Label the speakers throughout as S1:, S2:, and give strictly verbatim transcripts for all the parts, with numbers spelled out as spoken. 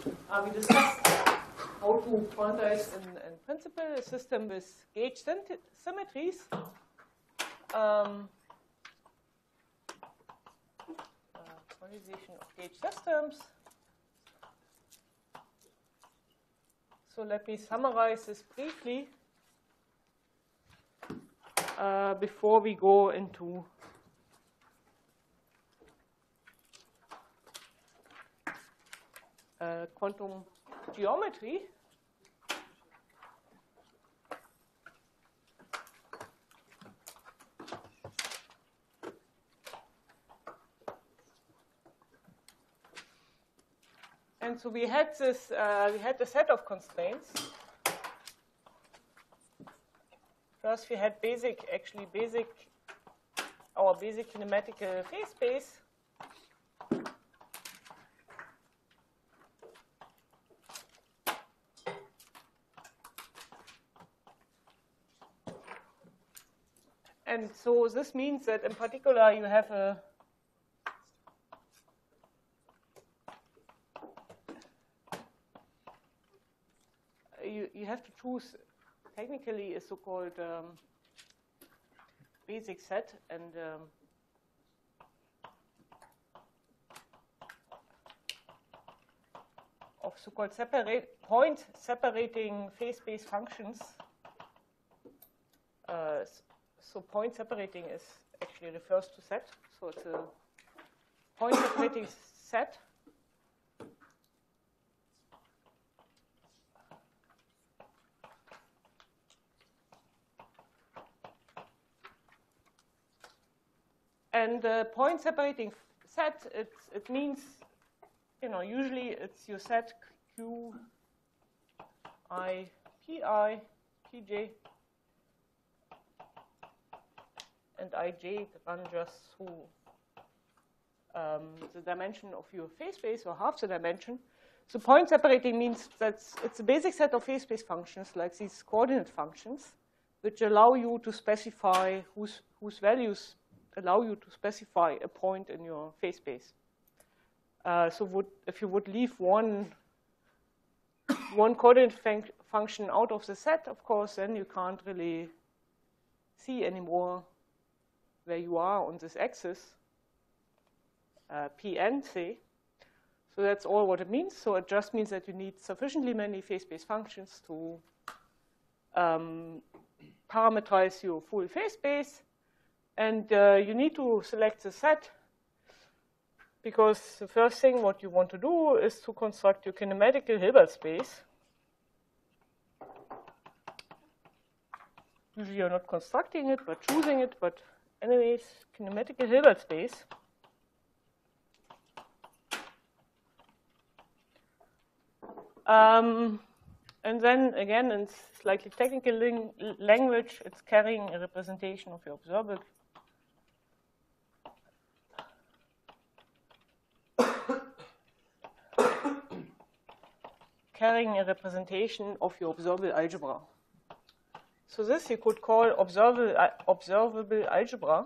S1: Uh, we discussed how to quantize in, in principle a system with gauge symmetries. Um, uh, quantization of gauge systems. So let me summarize this briefly uh, before we go into uh, quantum geometry. And so we had this, uh, we had a set of constraints. First, we had basic, actually basic, our basic kinematical phase space. And so this means that in particular you have a you, you have to choose technically a so-called um, basic set, and um, of so-called separate point separating phase space functions. Uh, so point separating is actually refers to set. So it's a point separating set. And the point separating set, it, it means, you know, usually it's your set Q, I, P I, P J, and I J run just through um, the dimension of your phase space, or half the dimension. So point separating means that it's a basic set of phase space functions, like these coordinate functions, which allow you to specify whose, whose values allow you to specify a point in your phase space. Uh, so would, if you would leave one, one coordinate func function out of the set, of course, then you can't really see anymore where you are on this axis, uh, Pn, say. So that's all what it means. So it just means that you need sufficiently many phase space functions to um, parameterize your full phase space. And uh, you need to select the set, because the first thing what you want to do is to construct your kinematical Hilbert space. Usually you're not constructing it, but choosing it. But anyways, kinematical Hilbert space. Um, and then again, in slightly technical language, it's carrying a representation of your observable. carrying a representation of your observable algebra. So this you could call observable, uh, observable algebra.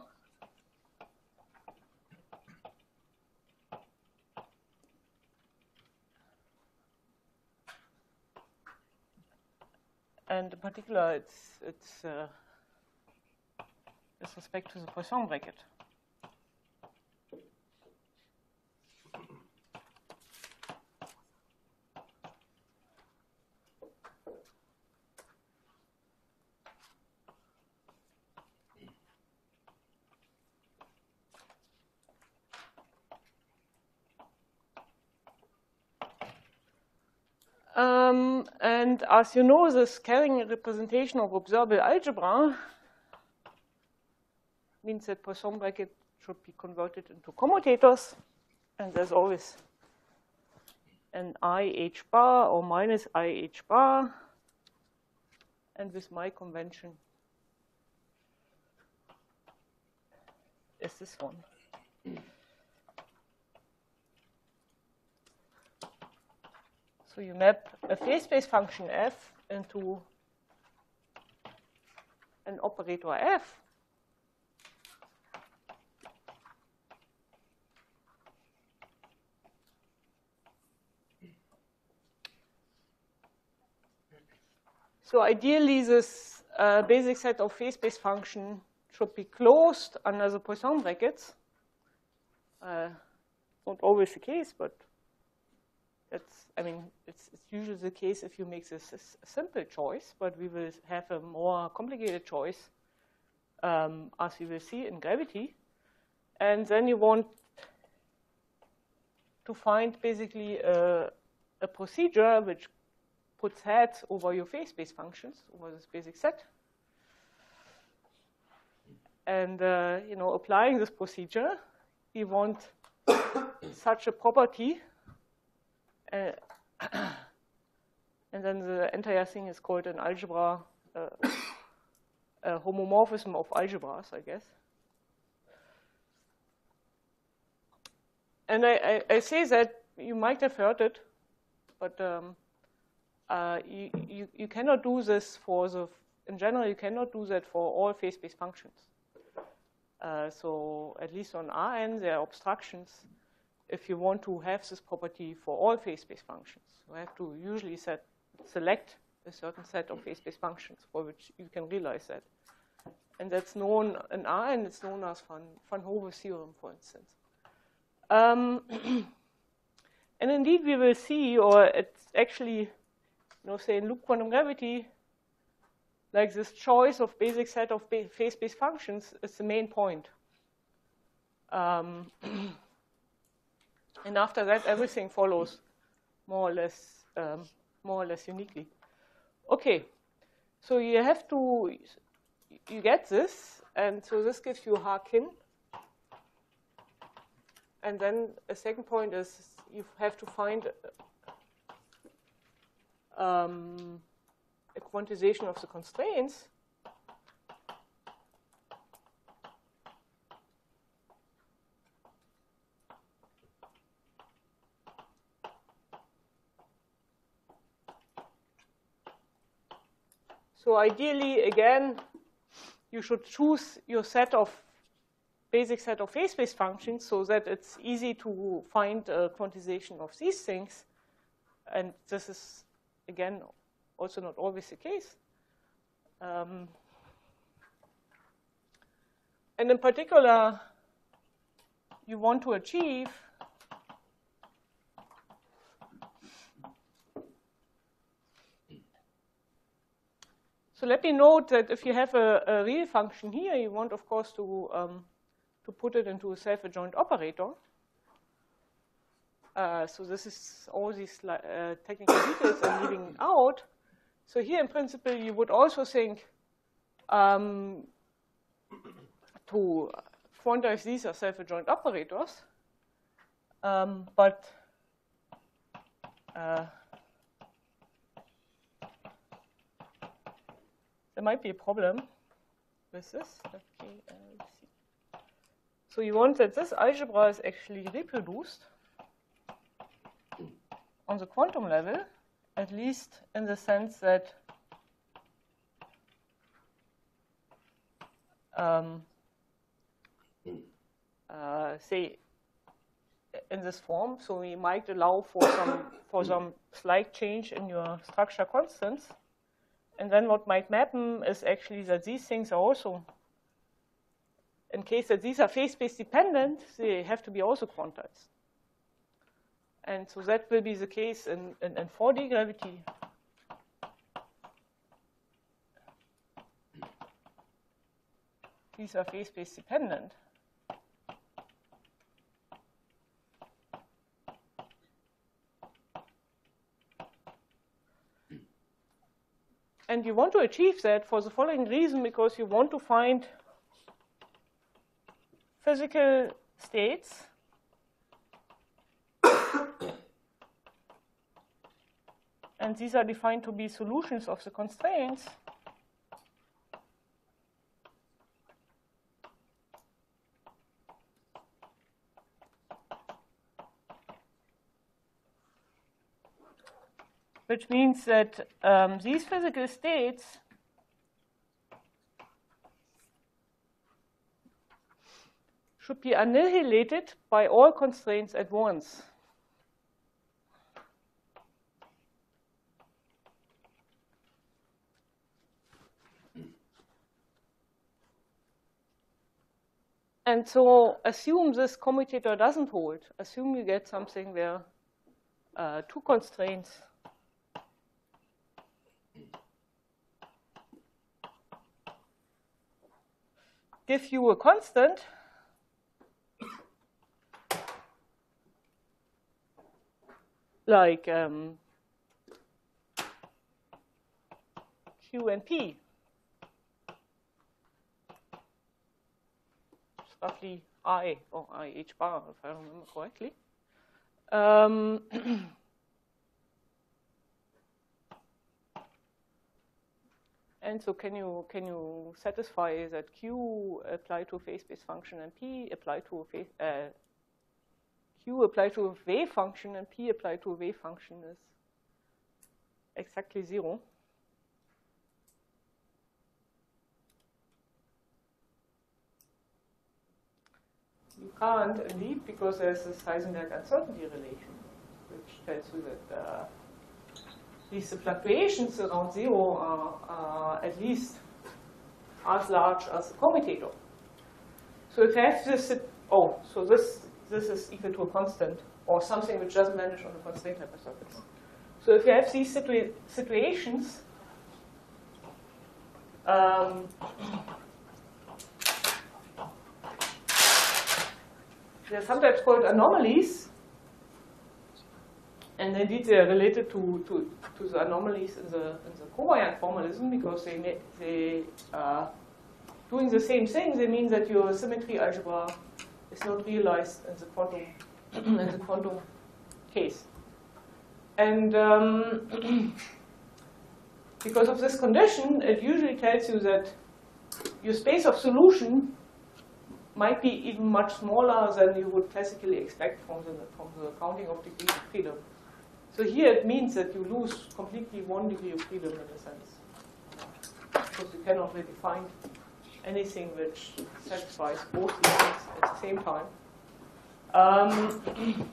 S1: And in particular, it's, it's uh, with respect to the Poisson bracket. Um, and as you know, this carrying a representation of observable algebra means that Poisson bracket should be converted into commutators. And there's always an I H bar or minus I H bar. And with my convention is this one. So you map a phase space function f into an operator f. So ideally, this uh, basic set of phase-space function should be closed under the Poisson brackets. Uh, not always the case, but that's, I mean, it's, it's usually the case if you make this a simple choice, but we will have a more complicated choice, um, as we will see in gravity. And then you want to find basically a, a procedure which puts heads over your phase-space functions, over this basic set. And uh, you know, applying this procedure, we want such a property, uh, and then the entire thing is called an algebra, uh, a homomorphism of algebras, I guess. And I, I, I say that you might have heard it, but um, uh, you, you, you cannot do this for the, in general, you cannot do that for all phase-space functions. Uh, so at least on Rn, there are obstructions if you want to have this property for all phase-space functions. You have to usually set, select a certain set of phase-space functions for which you can realize that. And that's known in Rn, it's known as Van, Van Hove theorem, for instance. Um, and indeed, we will see, or it's actually, you know, say in loop quantum gravity, like this choice of basic set of phase-space functions is the main point. Um, and after that, everything follows more or less, um, more or less uniquely. Okay, so you have to, you get this, and so this gives you Harkin. And then a second point is you have to find um, a quantization of the constraints. So ideally, again, you should choose your set of basic set of phase-space functions so that it's easy to find a quantization of these things. And this is, again, also not always the case. Um, and in particular, you want to achieve so let me note that if you have a, a real function here, you want, of course, to um, to put it into a self-adjoint operator. Uh, so this is all these uh, technical details I'm leaving out. So here, in principle, you would also think um, to quantize these as self-adjoint operators. Um, but uh, there might be a problem with this. Okay, uh, let's see. So you want that this algebra is actually reproduced on the quantum level, at least in the sense that um, uh, say in this form. So we might allow for some for some slight change in your structure constants, and then what might happen is actually that these things are also, in case that these are phase-space dependent, they have to be also quantized. And so that will be the case in, in, in four D gravity. These are phase-space dependent. And you want to achieve that for the following reason, because you want to find physical states and these are defined to be solutions of the constraints which means that um, these physical states should be annihilated by all constraints at once. And so assume this commutator doesn't hold. Assume you get something where uh, two constraints give you a constant like um, Q and P. It's roughly I, or I H bar, if I remember correctly. Um, and so can you can you satisfy that Q apply to a phase-space function and P apply to a phase, uh, Q apply to a wave function and P apply to a wave function is exactly zero? You can't indeed, because there's this Heisenberg uncertainty relation, which tells you that uh, these fluctuations around zero are, are at least as large as the commutator. So if you have this, oh, so this this is equal to a constant, or something which doesn't vanish on the constraint hypersurface. So if you have these situa situations, um, they're sometimes called anomalies, and indeed they are related to, to, to the anomalies in the, in the covariant formalism, because they, they are doing the same thing. They mean that your symmetry algebra is not realized in the quantum, in the quantum case. And um, because of this condition, it usually tells you that your space of solution might be even much smaller than you would classically expect from the, from the counting of degrees of freedom. So here it means that you lose completely one degree of freedom in a sense, because you cannot really find anything which satisfies both these things at the same time. Um,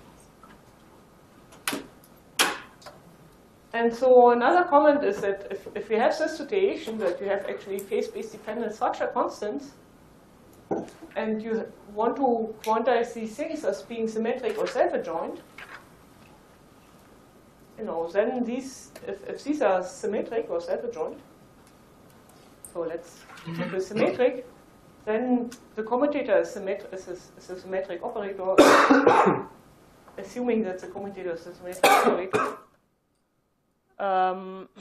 S1: and so another comment is that if, if you have this situation that you have actually phase-space dependent structure constants, and you want to quantize these things as being symmetric or self-adjoint, you know, then these, if, if these are symmetric or self-adjoint, so let's take the symmetric, then the commutator is, symmet is, a, is a symmetric operator, assuming that the commutator is a symmetric operator. Um,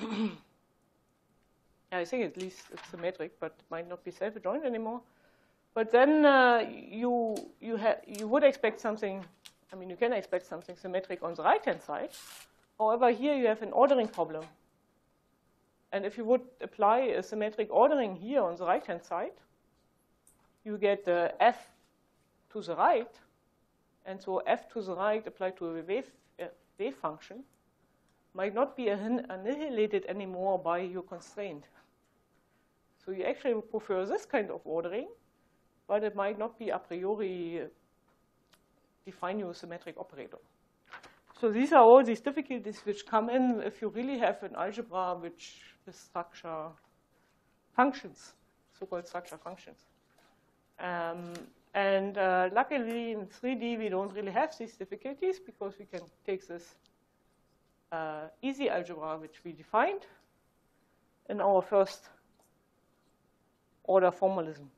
S1: I think at least it's symmetric, but might not be self-adjoint anymore. But then uh, you you have you would expect something. I mean, you can expect something symmetric on the right-hand side. However, here you have an ordering problem. And if you would apply a symmetric ordering here on the right-hand side, you get the f to the right. And so f to the right applied to a wave, uh, wave function might not be annihilated anymore by your constraint. So you actually prefer this kind of ordering, but it might not be a priori define you a symmetric operator. So these are all these difficulties which come in if you really have an algebra which is structure functions, so-called structure functions. Um, and uh, luckily in three D we don't really have these difficulties, because we can take this uh, easy algebra which we defined in our first order formalism.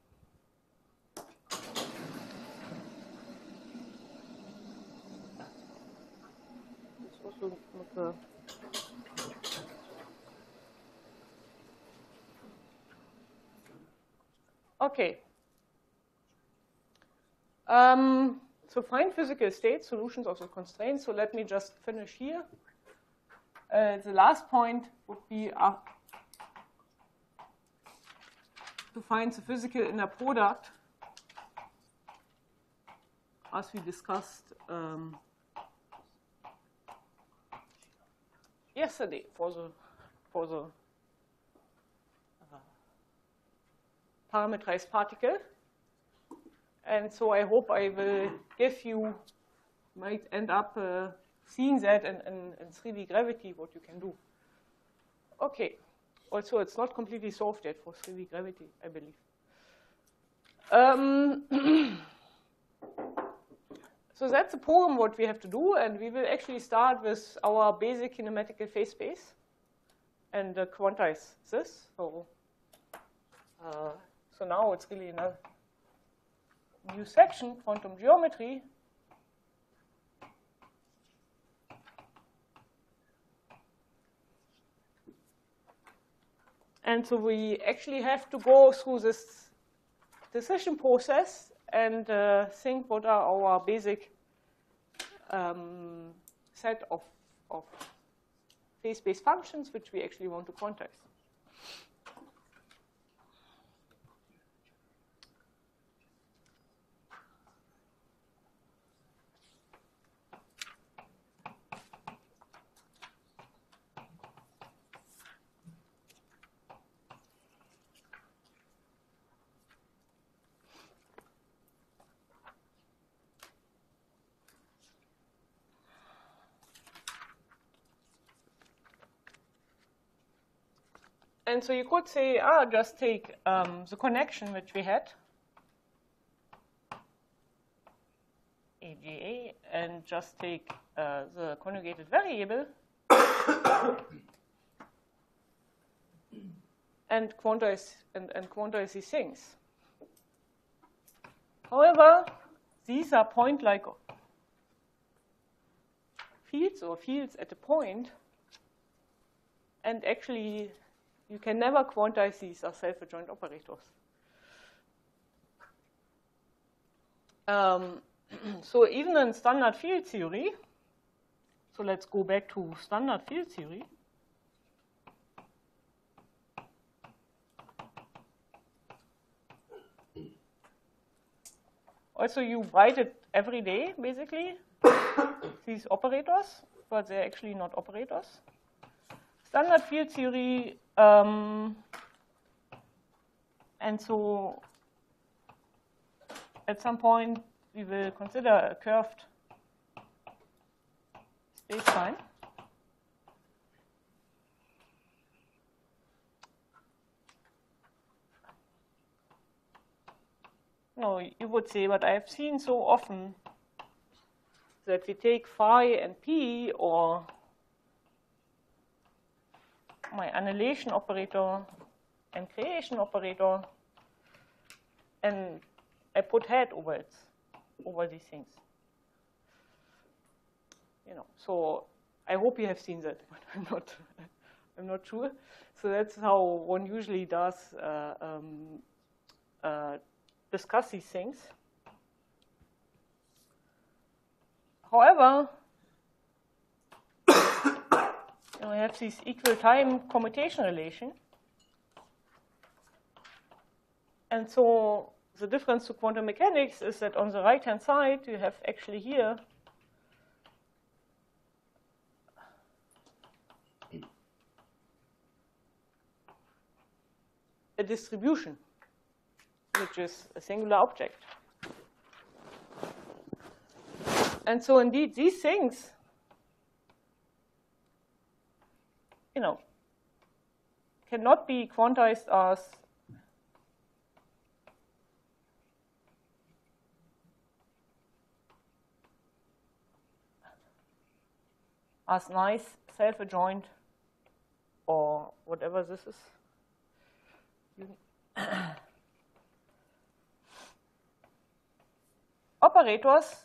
S1: Okay. Um, so find physical state solutions of the constraints. So let me just finish here. Uh, the last point would be uh, to find the physical inner product, as we discussed um, yesterday for the for the uh, parameterized particle. And so I hope I will give you, might end up uh, seeing that in, in, in three D gravity, what you can do. Okay. Also, it's not completely solved yet for three D gravity, I believe. Um, so that's the program what we have to do, and we will actually start with our basic kinematical phase space and uh, quantize this. So, uh, so now it's really a new section, quantum geometry. And so we actually have to go through this decision process and uh, think what are our basic um, set of, of phase-space functions which we actually want to quantize. And so you could say, ah, just take um, the connection which we had, A G A, and just take uh, the conjugated variable and quantize and, and quantize these things. However, these are point-like fields or fields at a point, and actually you can never quantize these as self-adjoint operators. Um, so even in standard field theory, so let's go back to standard field theory. Also, you write it every day, basically, these operators, but they're actually not operators. Standard field theory, um, and so at some point we will consider a curved spacetime. No, you would say, but I have seen so often that we take phi and p, or my annihilation operator and creation operator, and I put head over it, over these things. You know, so I hope you have seen that, but I'm not, I'm not sure. So that's how one usually does uh, um, uh, discuss these things. However, you know, we have this equal time commutation relation. And so the difference to quantum mechanics is that on the right-hand side, you have actually here a distribution, which is a singular object. And so indeed, these things, you know, cannot be quantized as as nice self-adjoint or whatever this is. Operators,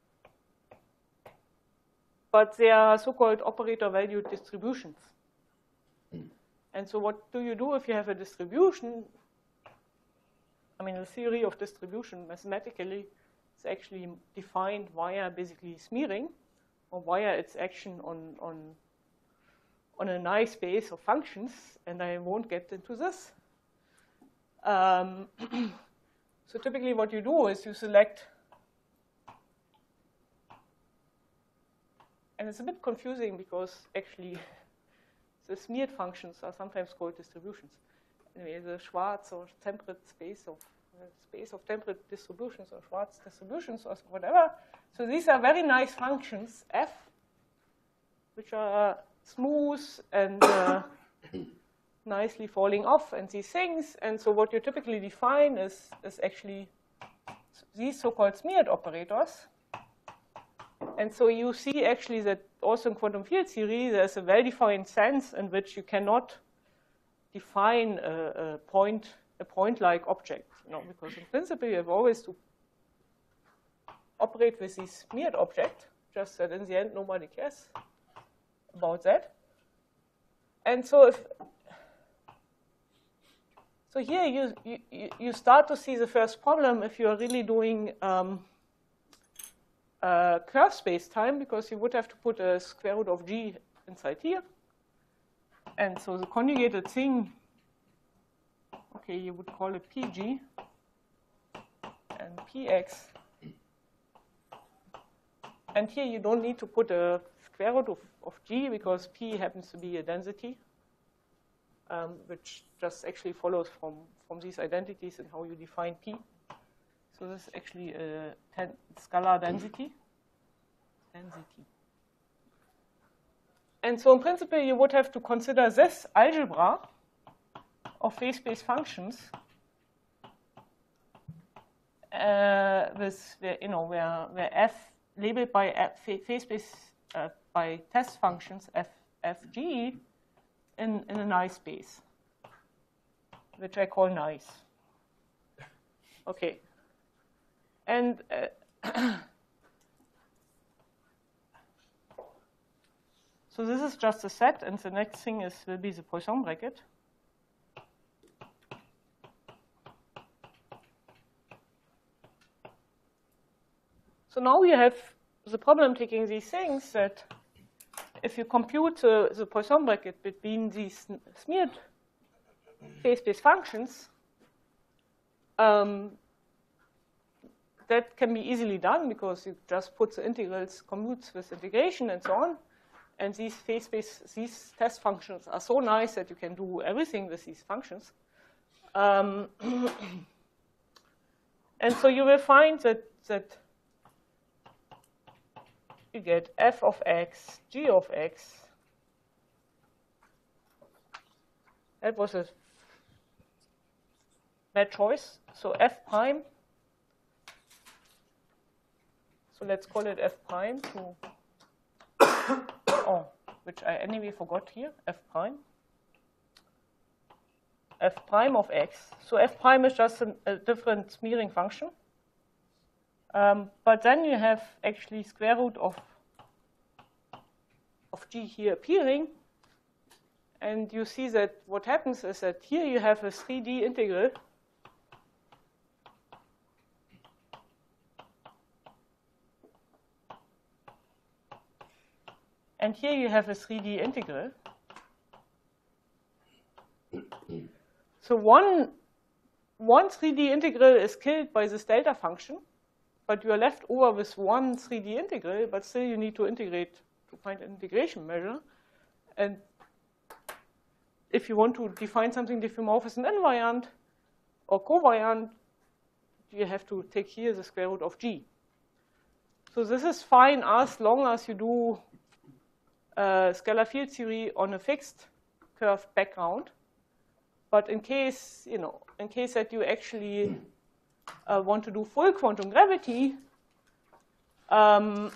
S1: but they are so-called operator-valued distributions. Mm. And so what do you do if you have a distribution? I mean, the theory of distribution mathematically is actually defined via basically smearing, or via its action on, on, on a nice space of functions, and I won't get into this. Um, so typically what you do is you select, and it's a bit confusing because actually the smeared functions are sometimes called distributions. Anyway, the Schwarz or temperate space of uh, space of temperate distributions or Schwarz distributions or whatever. So these are very nice functions, f, which are smooth and uh, nicely falling off and these things. And so what you typically define is, is actually these so-called smeared operators. And so you see actually that also in quantum field theory, there's a well-defined sense in which you cannot define a, a point, a point-like object, you know, because in principle you have always to operate with this smeared object, just that in the end nobody cares about that. And so if so here you, you, you start to see the first problem if you are really doing um, uh, curve space-time, because you would have to put a square root of g inside here. And so the conjugated thing, okay, you would call it P G and P X. And here you don't need to put a square root of, of g because P happens to be a density, um, which just actually follows from, from these identities and how you define P. So this is actually a ten, scalar density. density. And so in principle, you would have to consider this algebra of phase space functions uh, with, you know, where, where f labeled by f, phase space uh, by test functions f, fg in, in a nice space, which I call nice. Okay. And uh, so this is just a set, and the next thing is will be the Poisson bracket. So now you have the problem taking these things that if you compute uh, the Poisson bracket between these smeared phase space functions, um, that can be easily done because you just put the integrals, commutes with integration and so on. And these phase space, these test functions are so nice that you can do everything with these functions. Um, and so you will find that, that you get f of x, g of x. That was a bad choice. So f prime. So let's call it f prime to, oh, which I anyway forgot here, f prime. F prime of x. So f prime is just an, a different smearing function. Um, but then you have actually square root of, of g here appearing. And you see that what happens is that here you have a three D integral. And here you have a three D integral. So one, one three D integral is killed by this delta function, but you are left over with one three D integral, but still you need to integrate to find an integration measure. And if you want to define something diffeomorphous and invariant or covariant, you have to take here the square root of g. So this is fine as long as you do uh, scalar field theory on a fixed curved background. But in case, you know, in case that you actually uh, want to do full quantum gravity, um,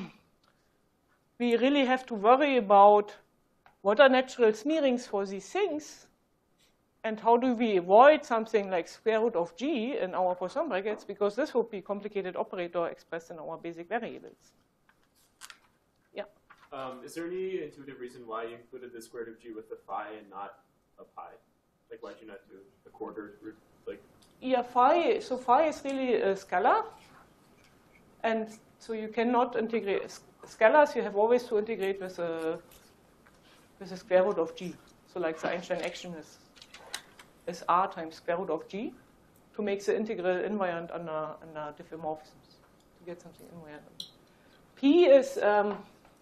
S1: we really have to worry about what are natural smearings for these things, and how do we avoid something like square root of g in our Poisson brackets, because this would be a complicated operator expressed in our basic variables. Yeah.
S2: Um, is there any intuitive reason why you included the square root of g with the phi and not a pi? Like, why did you not do a quarter root? Like,
S1: yeah, phi. So phi is really a scalar, and so you cannot integrate scalars. You have always to integrate with a with the square root of g. So like the Einstein action is, is r times square root of g to make the integral invariant under, under diffeomorphisms, to get something invariant. P is, um,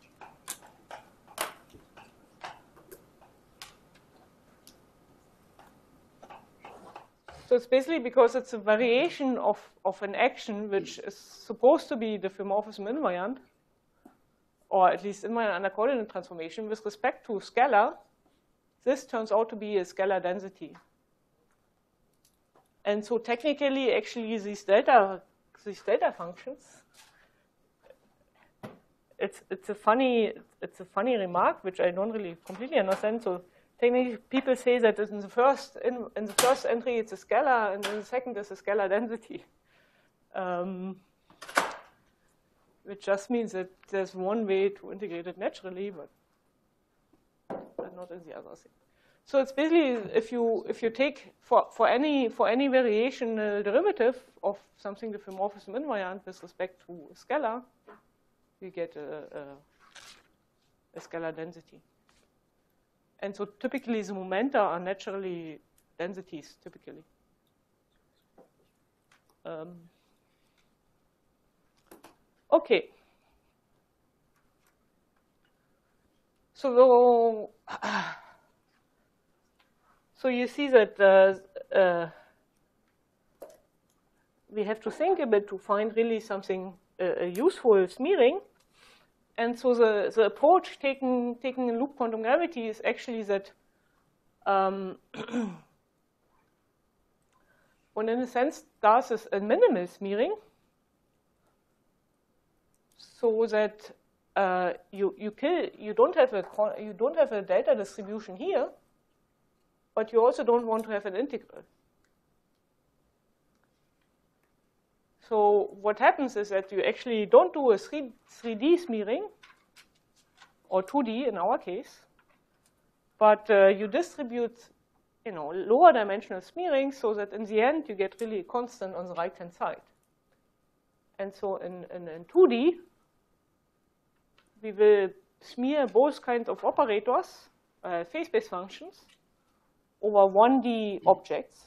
S1: so it's basically because it's a variation of, of an action which is supposed to be diffeomorphism invariant, or at least invariant under coordinate transformation. With respect to scalar, this turns out to be a scalar density. And so technically, actually, these delta these delta functions, it's it's a funny it's a funny remark which I don't really completely understand. So technically, people say that in the first in, in the first entry it's a scalar, and in the second is a scalar density, um, which just means that there's one way to integrate it naturally, but, but not in the other thing. So it's basically if you if you take for for any for any variational derivative of something diffeomorphism invariant with respect to a scalar, you get a, a, a scalar density. And so typically the momenta are naturally densities typically. Um, okay. So. Uh, So you see that uh, uh, we have to think a bit to find really something uh, useful smearing. And so the, the approach taken, taken in loop quantum gravity is actually that um, one in a sense does is a minimal smearing, so that uh, you you kill you don't have a you don't have a delta distribution here, but you also don't want to have an integral. So what happens is that you actually don't do a three D smearing, or two D in our case, but uh, you distribute, you know, lower dimensional smearing so that in the end you get really a constant on the right-hand side. And so in, in, in two D, we will smear both kinds of operators, uh, phase-space functions, over one D objects.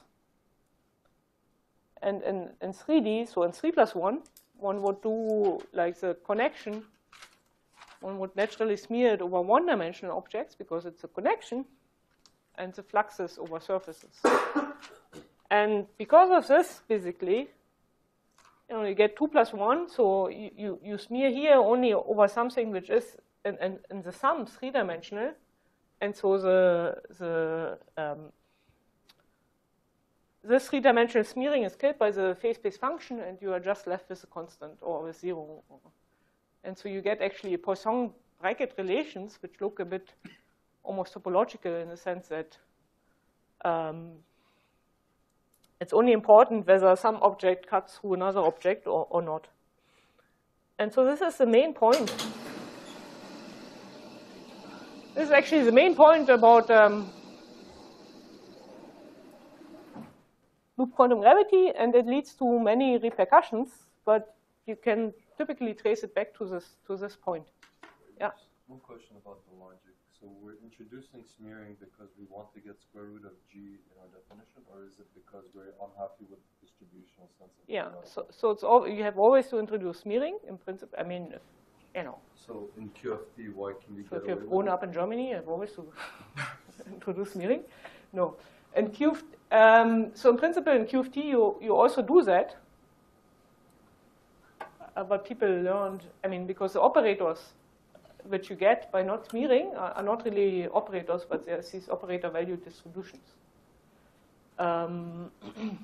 S1: And in, in three D, so in three plus one, one would do like the connection. One would naturally smear it over one-dimensional objects because it's a connection, and the fluxes over surfaces. And because of this, basically, you know, you get two plus one, so you, you, you smear here only over something which is in, in, in the sum three-dimensional. And so the, the um, this three-dimensional smearing is killed by the phase-space function, and you are just left with a constant or with zero. And so you get actually Poisson bracket relations, which look a bit almost topological in the sense that um, it's only important whether some object cuts through another object or, or not. And so this is the main point. This is actually the main point about um, loop quantum gravity, and it leads to many repercussions, but you can typically trace it back to this to this point. Yeah.
S3: One question about the logic. So we're introducing smearing because we want to get square root of G in our definition, or is it because we're unhappy with the distributional sense of
S1: Yeah.
S3: the
S1: So so it's all, you have always to introduce smearing in principle. I mean, you know.
S3: So in Q F T, why can we
S1: So
S3: get
S1: if you've
S3: away
S1: grown
S3: with
S1: up in Germany, you have always to introduce smearing. No. And Q, um, so in principle in Q F T you you also do that, uh, but people learned. I mean, because the operators which you get by not smearing are, are not really operators, but they're these operator value distributions. Um,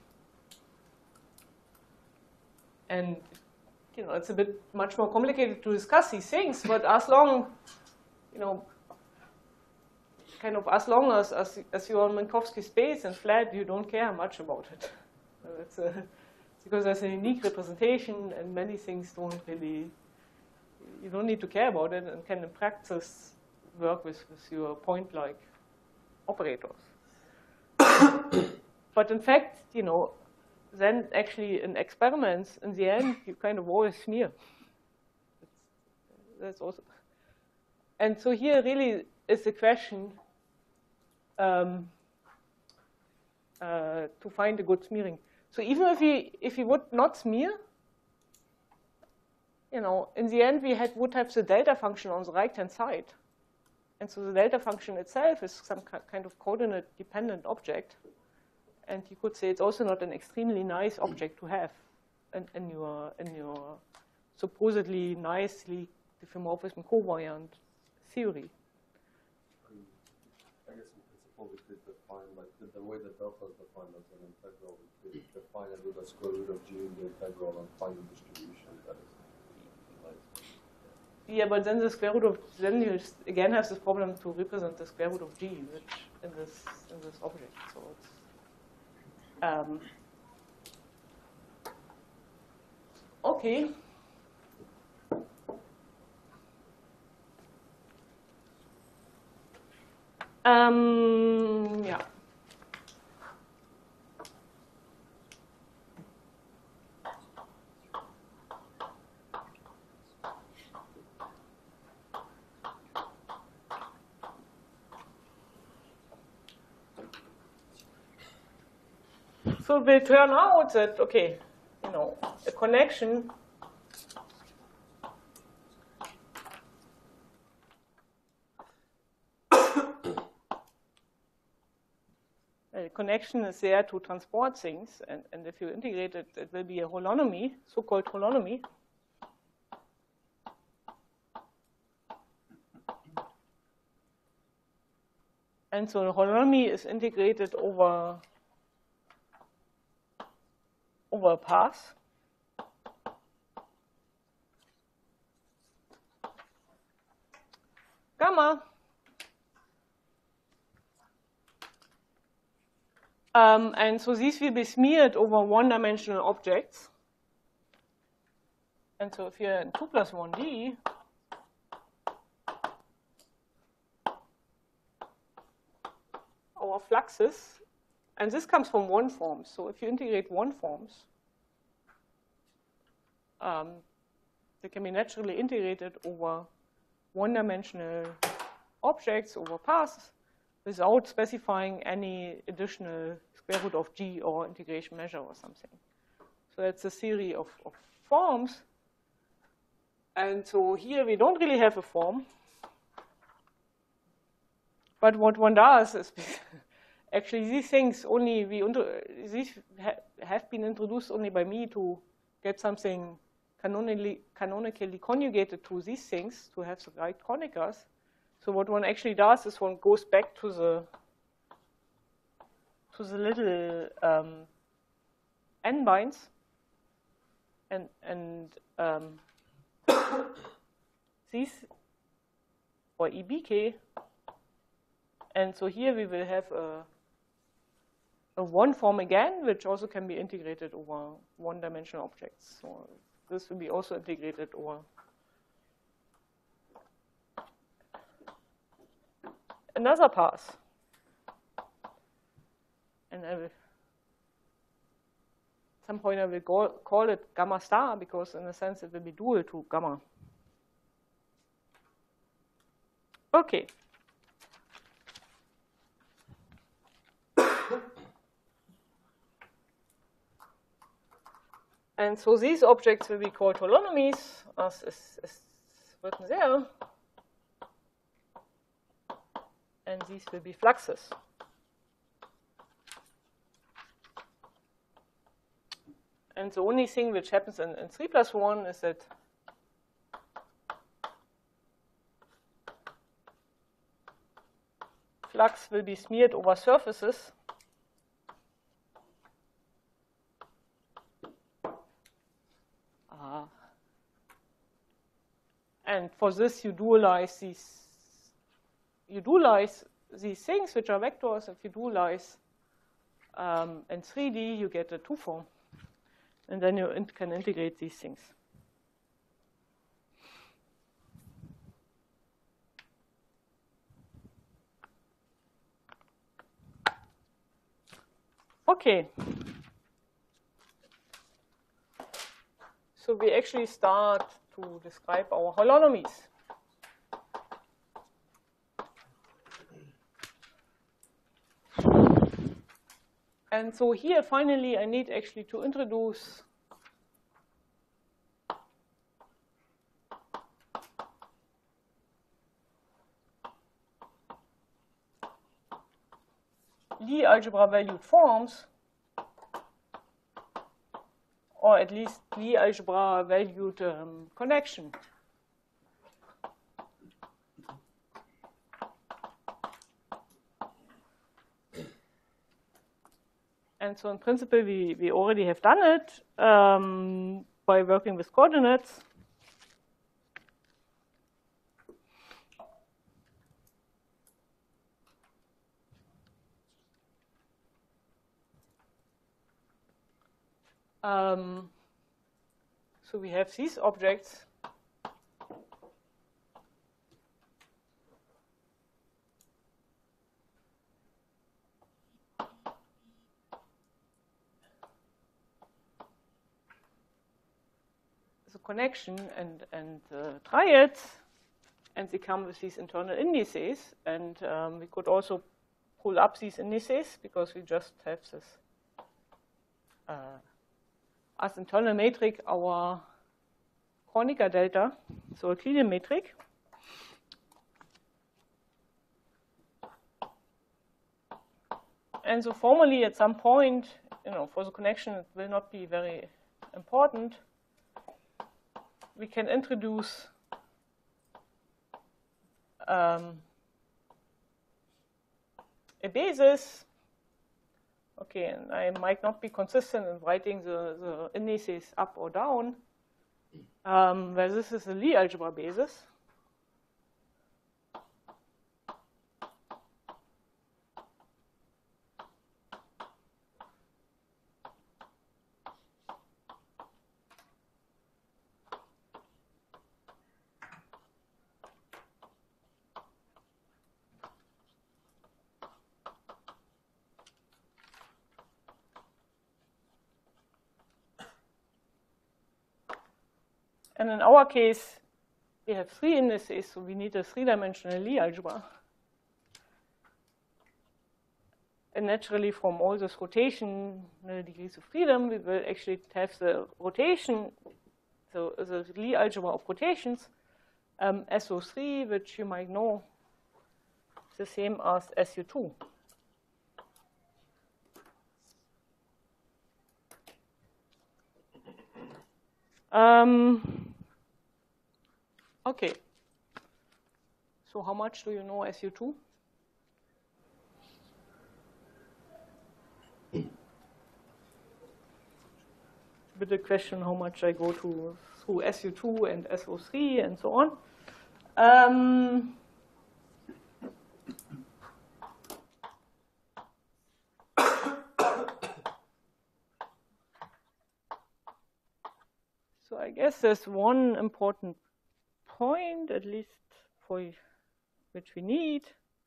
S1: and you know, it's a bit much more complicated to discuss these things, but as long, you know, kind of as long as, as, as you're on Minkowski space and flat, you don't care much about it. So it's, a, it's because there's a unique representation, and many things don't really, you don't need to care about it, and can in practice work with, with your point-like operators. But in fact, you know, then actually in experiments, in the end, you kind of always smear. That's also, and so here really is the question um, uh, to find a good smearing. So even if we if we would not smear, you know, in the end we had would have the delta function on the right-hand side, and so the delta function itself is some kind of coordinate-dependent object. And you could say it's also not an extremely nice object to have in, in your in your supposedly nicely diffeomorphism covariant theory.
S3: I guess it's a example, we could define, like, the, the way the delta is defined as an integral, we could define it with a square root of g in the integral and find the distribution that is like.
S1: Yeah, but then the square root of, then you again have this problem to represent the square root of g, which in this in this object. So it's um, okay. Um, yeah. So it will turn out that, okay, you know, a connection a connection is there to transport things, and, and if you integrate it, it will be a holonomy, so-called holonomy. And so the holonomy is integrated over over a path. Gamma. Um, and so these will be smeared over one-dimensional objects. And so if you're in two plus one D, our fluxes, and this comes from one form. So if you integrate one forms, um, they can be naturally integrated over one-dimensional objects, over paths, without specifying any additional square root of g or integration measure or something. So that's a theory of, of forms. And so here we don't really have a form. But what one does is actually these things only, we these ha have been introduced only by me to get something canonically, canonically conjugated to these things, to have the right conicas. So what one actually does is one goes back to the to the little um, n-binds and and um, these or E B K, and so here we will have a a one form again, which also can be integrated over one-dimensional objects. So this will be also integrated over another path. And I will, at some point I will go, call it gamma star, because in a sense it will be dual to gamma. Okay. And so these objects will be called holonomies, as is, is written there. And these will be fluxes. And the only thing which happens in, in three plus one is that flux will be smeared over surfaces. Uh, and for this, you dualize these. You dualize these things, which are vectors. If you dualize um, in three D, you get a two form. And then you in can integrate these things. Okay. So we actually start to describe our holonomies. And so here, finally, I need actually to introduce Lie algebra valued forms, or at least Lie algebra valued um, connection. And so in principle, we, we already have done it um, by working with coordinates. Um, so we have these objects. The connection and, and uh, triads, and they come with these internal indices. And um, we could also pull up these indices because we just have this uh, as internal metric our Kronecker delta, so a Euclidean metric. And so formally at some point, you know, for the connection it will not be very important. We can introduce um, a basis. Okay, and I might not be consistent in writing the, the indices up or down, um, where this is a Lie algebra basis. And in our case, we have three indices, so we need a three-dimensional Lie algebra. And naturally, from all this rotation degrees of freedom, we will actually have the rotation, so the Lie algebra of rotations, um, S O three, which you might know is the same as S U two. Um, okay. So how much do you know S U two? With the question how much I go to through S U two and S O three and so on. Um, so I guess there's one important point, at least for which we need.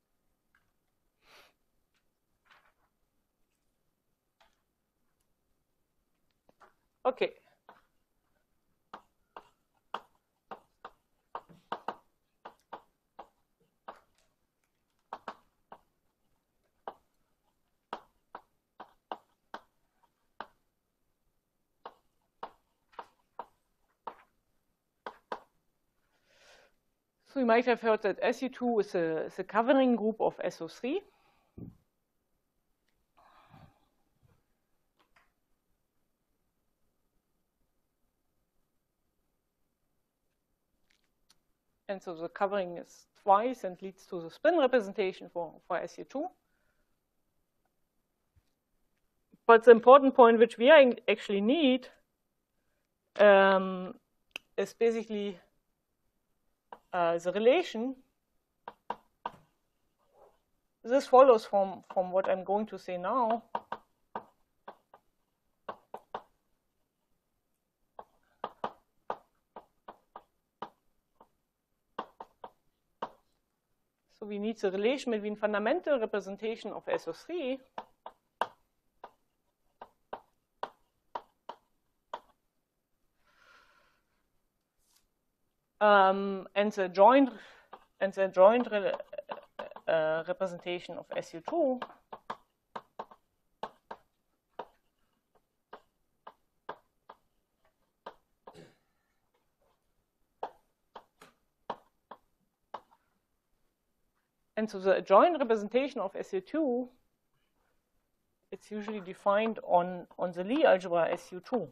S1: Okay. So you might have heard that S U two is a, is a covering group of S O three. And so the covering is twice and leads to the spin representation for, for S U two. But the important point which we actually need um, is basically uh, the relation. This follows from, from what I'm going to say now. So we need the relation between fundamental representation of S O three um, and the joint and the joint re uh, representation of S U two. And so the joint representation of S U two, it's usually defined on, on the Lie algebra S U two.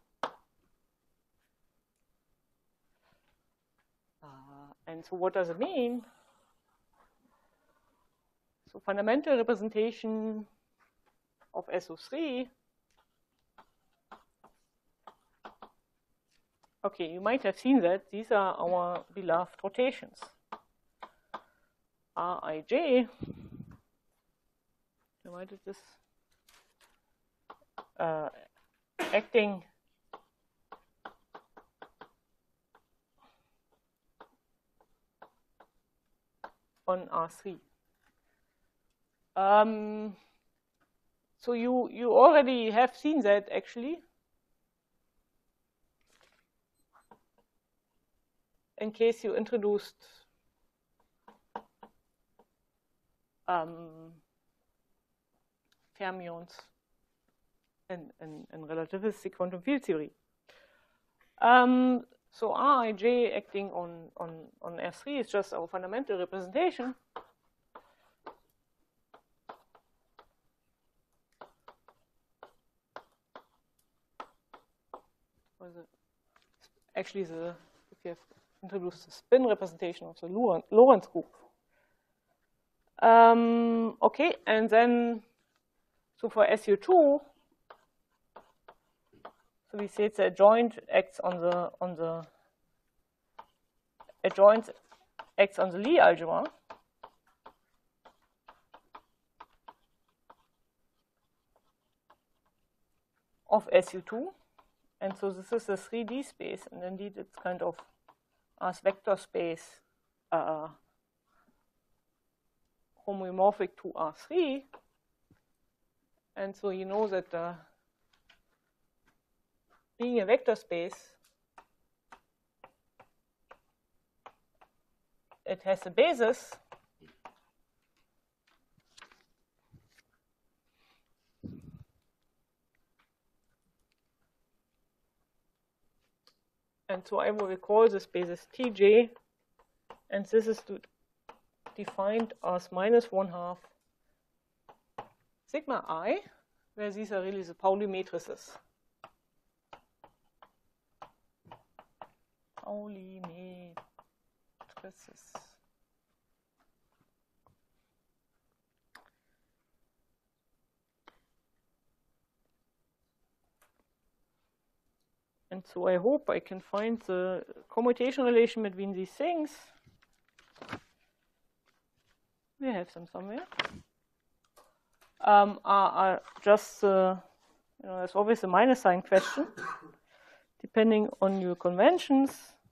S1: Uh, and so what does it mean? So fundamental representation of S O three. Okay, you might have seen that these are our beloved rotations. Rij, divided this, uh, acting on R three. Um, so you, you already have seen that actually. In case you introduced um, fermions in, in, in relativistic quantum field theory. Um, so Rij acting on, on, on R three is just our fundamental representation. Or the, actually, the, if you have introduced the spin representation of the Lorentz group. Um, okay, and then, so for S U two, so we say it's a adjoint acts on the on the adjoint acts on the Lie algebra. Of S U two, and so this is a three D space, and indeed it's kind of as vector space uh, homomorphic to R three, and so you know that uh, being a vector space, it has a basis and so I will recall this basis T J, and this is to defined as minus one half sigma I, where these are really the Pauli matrices. Pauli matrices. And so I hope I can find the commutation relation between these things. We have them somewhere. Um, are, are just, uh, you know, there's always a minus sign question, depending on your conventions.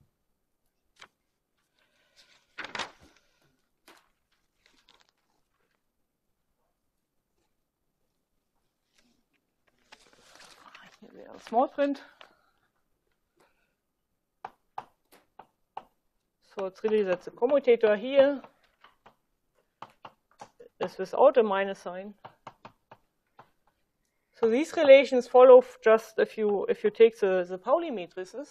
S1: Here we are, small print. So it's really that the commutator here is without a minus sign. So these relations follow just if you if you take the, the Pauli matrices.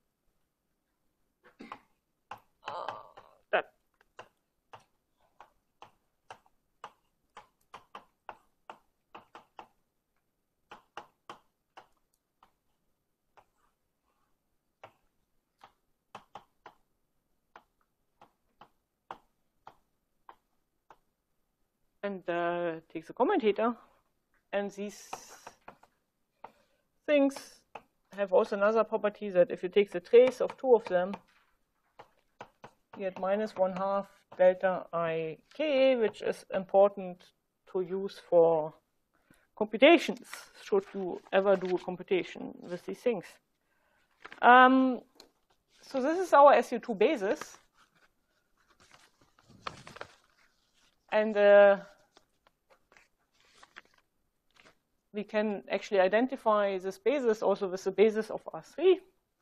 S1: Uh, that. And uh, take the commutator, and these things have also another property that if you take the trace of two of them, you get minus one half delta I k, which is important to use for computations, should you ever do a computation with these things. Um, so this is our S U two basis. And uh, we can actually identify this basis also with the basis of R three.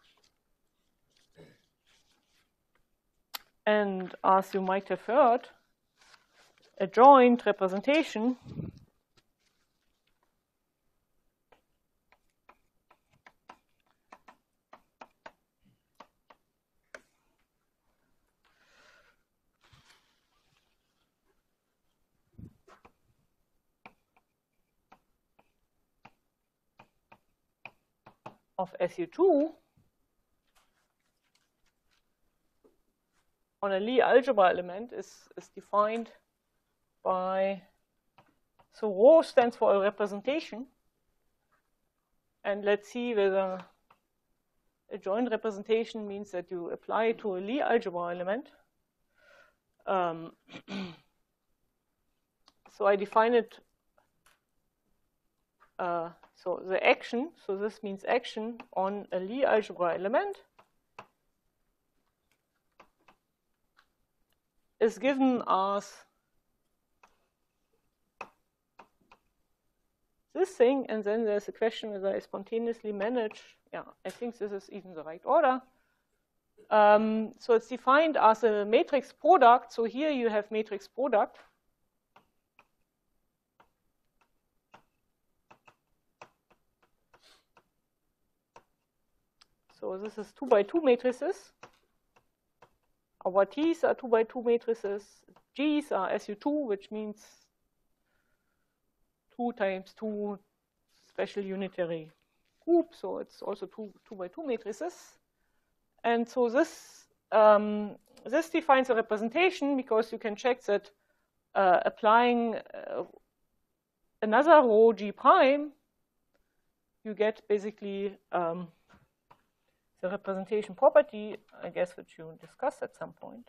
S1: And as you might have heard, a joint representation of S U two on a Lie algebra element is, is defined by So rho stands for a representation. And let's see whether a joint representation means that you apply it to a Lie algebra element. Um, so I define it, uh, so the action, so this means action on a Lie algebra element is given as this thing, and then there's a question whether I spontaneously manage. Yeah, I think this is even the right order. Um, so it's defined as a matrix product. So here you have matrix product. So this is two by two matrices. Our T's are two by two matrices. G's are S U two, which means two times two special unitary group. So it's also two, two by two matrices. And so this, um, this defines a representation because you can check that uh, applying uh, another rho G prime, you get basically um, the representation property, I guess, which you discussed at some point.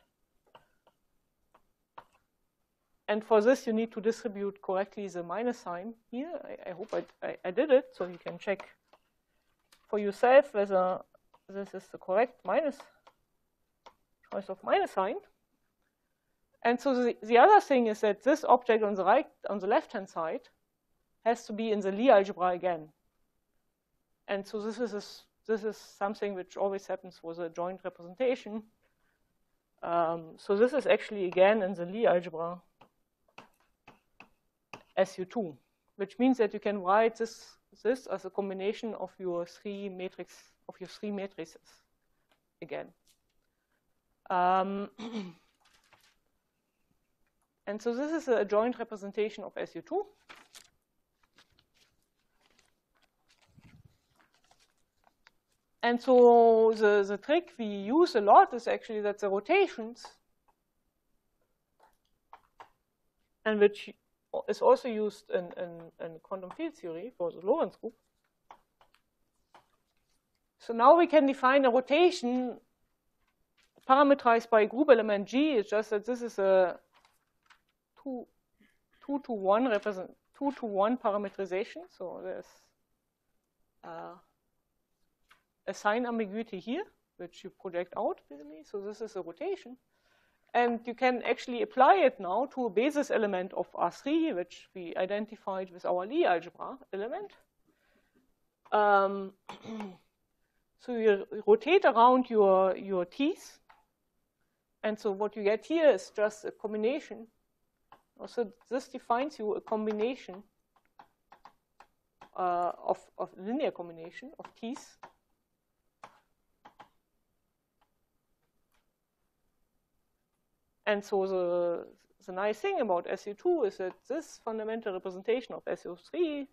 S1: And for this, you need to distribute correctly the minus sign here. I, I hope I, I, I did it, so you can check for yourself whether this is the correct minus choice of minus sign. And so the, the other thing is that this object on the right, on the left-hand side, has to be in the Lie algebra again. And so this is a, this is something which always happens with a joint representation. Um, so this is actually again in the Lie algebra S U two, which means that you can write this this as a combination of your three matrix of your three matrices again. Um, and so this is a joint representation of S U two. And so the, the trick we use a lot is actually that the rotations, and which is also used in, in, in quantum field theory for the Lorentz group. So now we can define a rotation parameterized by a group element G. It's just that this is a two, two to one represent two to one parameterization. So there's uh, a sign ambiguity here, which you project out basically. So this is a rotation. And you can actually apply it now to a basis element of R three, which we identified with our Lie algebra element. Um, so you rotate around your, your T's. And so what you get here is just a combination. So this defines you a combination uh, of, of linear combination of T's. And so the, the nice thing about S U two is that this fundamental representation of S U three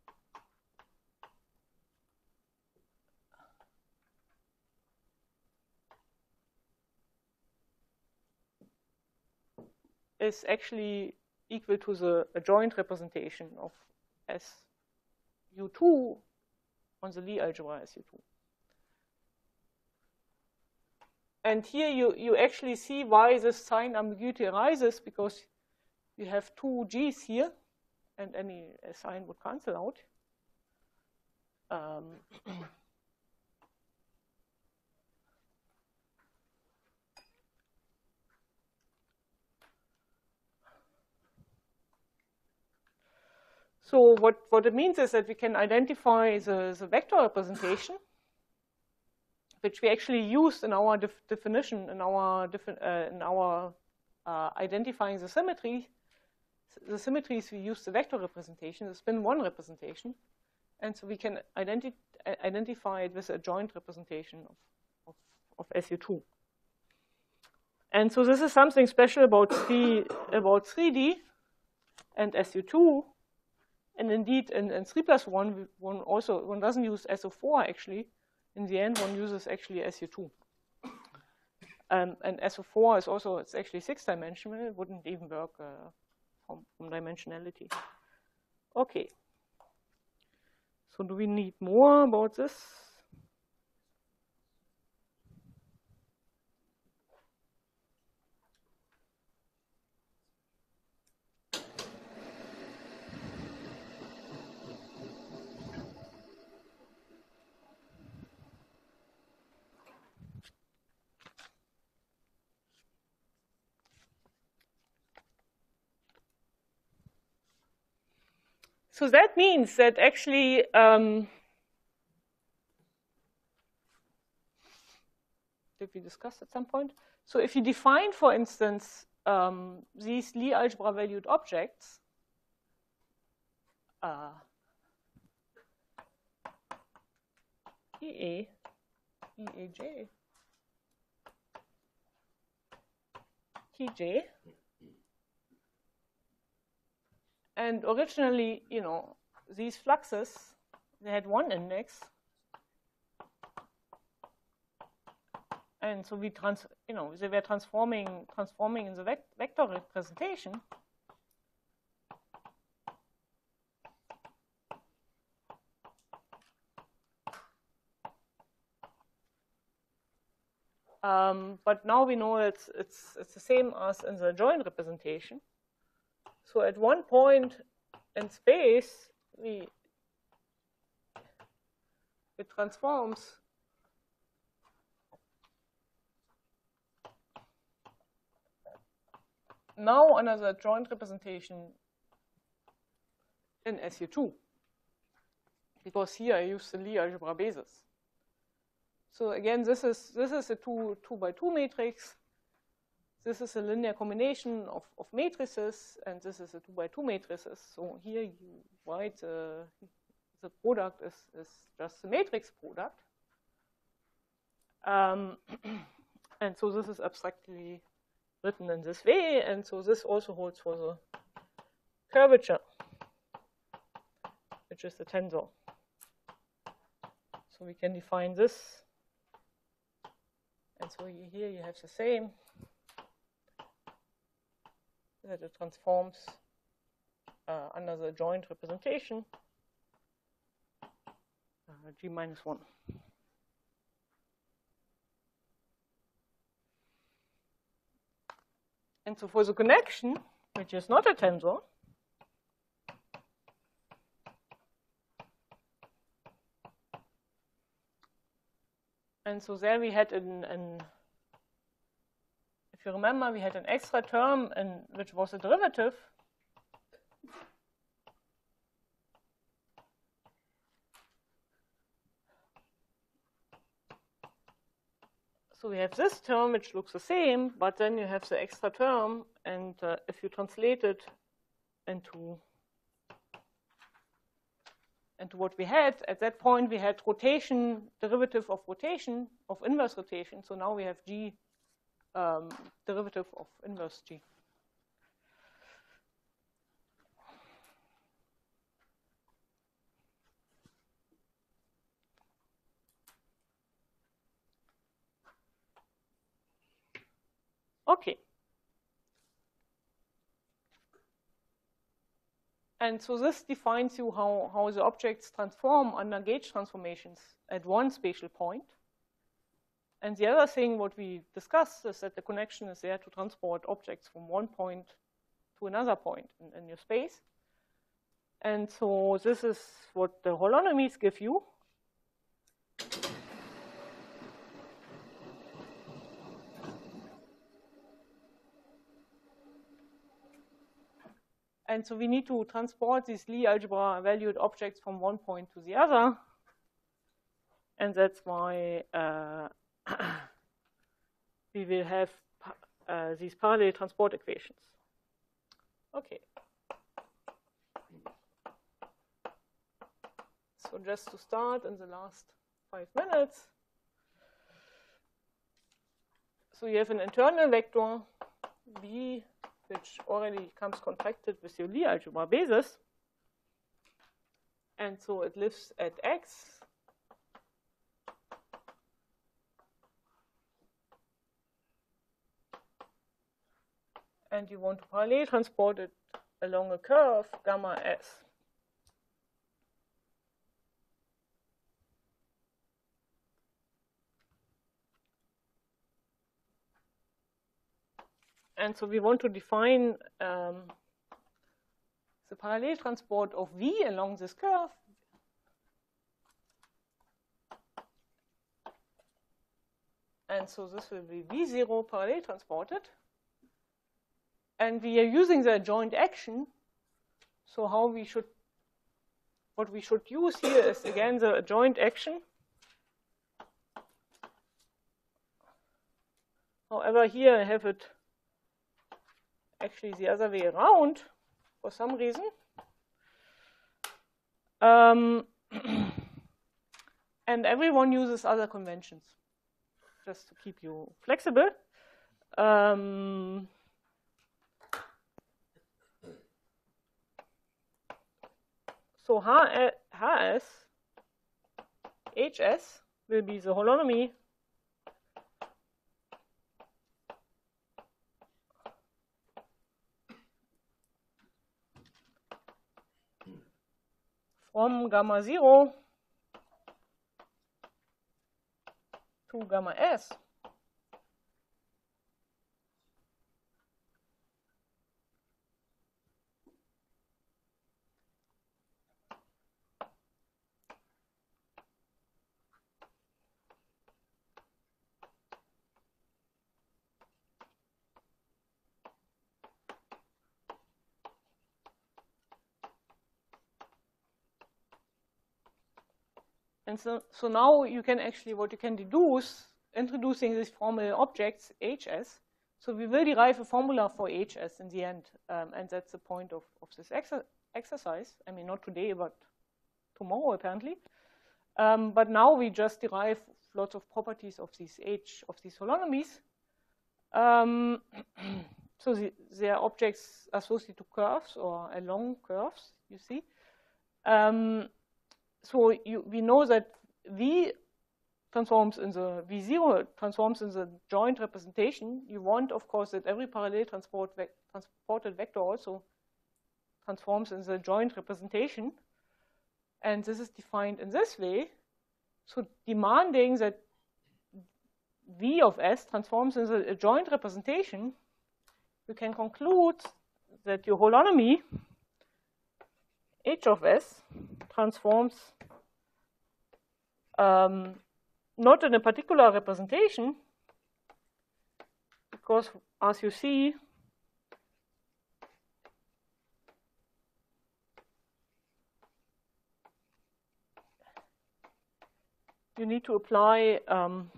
S1: is actually equal to the a joint representation of S U two on the Lie algebra S U two. And here you, you actually see why this sign ambiguity arises, because you have two G's here, and any sign would cancel out. Um, so what, what it means is that we can identify the, the vector representation, which we actually used in our def definition, in our, defi uh, in our uh, identifying the symmetry. The symmetries, we use the vector representation, the spin one representation. And so we can identi identify it with a joint representation of, of, of S U two. And so this is something special about, three, about three D and S U two. And indeed, in, in three plus one, one also one doesn't use S O four actually. In the end, one uses actually S U two. Um, and S O four is also, it's actually six dimensional. It wouldn't even work uh, from, from dimensionality. Okay. So do we need more about this? So that means that actually um, did we discuss at some point? So if you define, for instance, um, these Lie algebra valued objects, uh, E A, E A J, T J, and originally, you know, these fluxes, they had one index. And so we trans, you know, they were transforming, transforming in the vec vector representation. Um, but now we know it's it's it's the same as in the joint representation. So at one point in space, we it transforms now another joint representation in S U two, because here I use the Lie algebra basis. So again, this is this is a two two by two matrix. This is a linear combination of, of matrices, and this is a two by two matrices. So here you write uh, the product is, is just the matrix product. Um, and so this is abstractly written in this way, and so this also holds for the curvature, which is the tensor. So we can define this. And so you, here you have the same, that it transforms uh, under the joint representation, uh, G minus one. And so for the connection, which is not a tensor, and so there we had an, an if you remember, we had an extra term in, which was a derivative. So we have this term, which looks the same, but then you have the extra term, and uh, if you translate it into, into what we had, at that point we had rotation, derivative of rotation, of inverse rotation. So now we have G, um, derivative of inverse G. Okay. And so this defines you how, how the objects transform under gauge transformations at one spatial point. And the other thing what we discussed is that the connection is there to transport objects from one point to another point in, in your space. And so this is what the holonomies give you. And so we need to transport these Lie algebra valued objects from one point to the other. And that's why uh, we will have uh, these parallel transport equations. Okay. So just to start in the last five minutes. So you have an internal vector V, which already comes contracted with your Lie algebra basis. And so it lives at X. And you want to parallel transport it along a curve, gamma S. and so we want to define um, the parallel transport of V along this curve. And so this will be V zero parallel transported. And we are using the adjoint action. So how we should, what we should use here is again the adjoint action. However, here I have it actually the other way around for some reason. Um, and everyone uses other conventions, just to keep you flexible. Um, so H S, H S will be the holonomy from gamma zero to gamma S. And so, so now you can actually, what you can deduce, introducing these formal objects, H S. So we will derive a formula for H S in the end. Um, and that's the point of, of this exer exercise. I mean, not today, but tomorrow, apparently. Um, but now we just derive lots of properties of these H, of these holonomies. Um, so the, they are objects associated to curves or along curves, you see. Um, So you, we know that V transforms in the V zero transforms in the joint representation. You want, of course, that every parallel transport ve transported vector also transforms in the joint representation, and this is defined in this way. So demanding that V of S transforms in the joint representation, you can conclude that your holonomy H of S transforms um, not in a particular representation, because as you see, you need to apply um,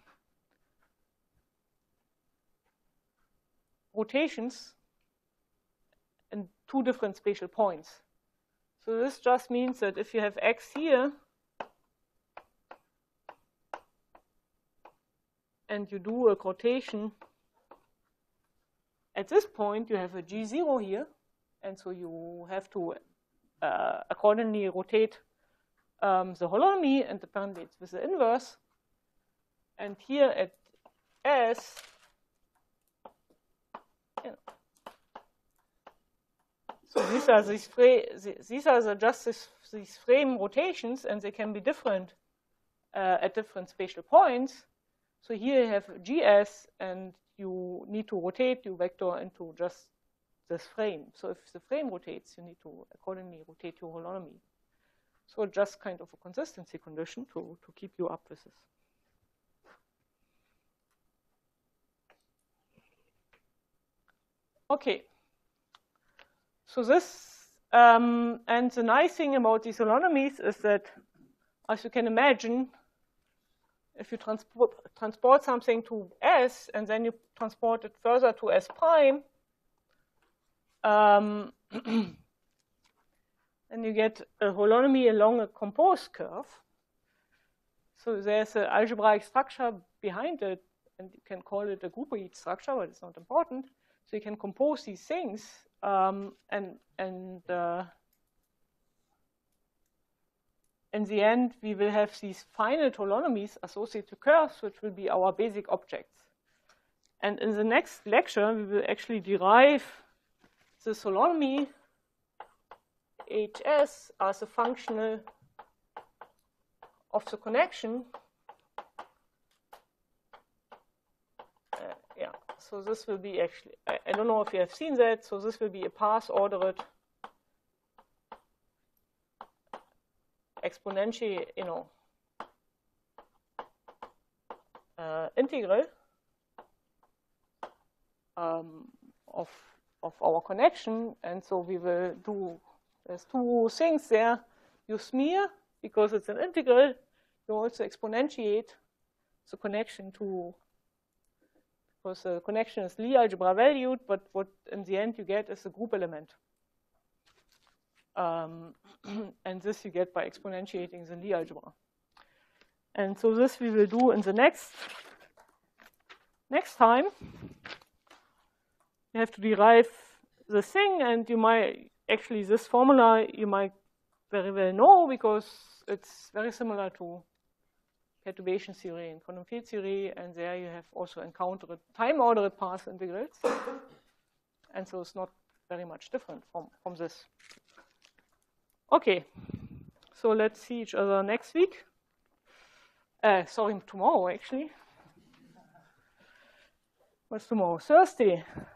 S1: rotations in two different spatial points. So this just means that if you have X here, and you do a rotation at this point, you have a G zero here, and so you have to uh, accordingly rotate um, the holonomy, and apparently it's with the inverse. And here at S, yeah. So these are these these are the just this, these frame rotations, and they can be different uh, at different spatial points. So here you have G S, and you need to rotate your vector into just this frame. So if the frame rotates, you need to accordingly rotate your holonomy. So just kind of a consistency condition to, to keep you up with this. Okay. So this, um, and the nice thing about these holonomies is that, as you can imagine, if you transport, transport something to S and then you transport it further to S prime, um, then you get a holonomy along a composed curve. So there's an algebraic structure behind it, and you can call it a groupoid structure, but it's not important. So you can compose these things, um, and, and uh, in the end, we will have these finite holonomies associated to curves, which will be our basic objects. And in the next lecture, we will actually derive this holonomy H S as a functional of the connection. Uh, yeah, So this will be actually, I, I don't know if you have seen that, so this will be a path ordered exponentially, you know, uh, integral um, of, of our connection. And so we will do, there's two things there. You smear, because it's an integral, you also exponentiate the connection to, because the connection is Lie algebra valued, but what in the end you get is a group element. Um, and this you get by exponentiating the Lie algebra. And so this we will do in the next, next time. You have to derive the thing, and you might, actually this formula you might very well know, because it's very similar to perturbation theory and quantum field theory, and there you have also encountered time-ordered path integrals. And so it's not very much different from, from this. Okay, so let's see each other next week. Uh, sorry, tomorrow, actually. What's tomorrow? Thursday.